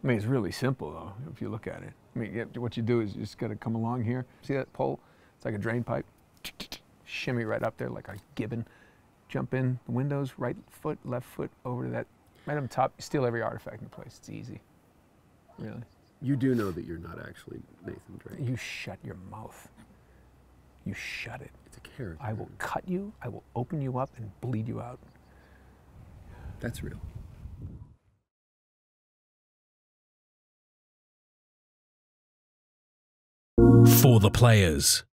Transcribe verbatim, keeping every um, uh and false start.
I mean, it's really simple, though, if you look at it. I mean, yeah, what you do is you just got to come along here. See that pole? It's like a drain pipe. Shimmy right up there like a gibbon. Jump in the windows, right foot, left foot, over to that, right on top. You steal every artifact in the place. It's easy. Really. You do know that you're not actually Nathan Drake. You shut your mouth. You shut it. It's a character. I will cut you, I will open you up and bleed you out. That's real. For the players.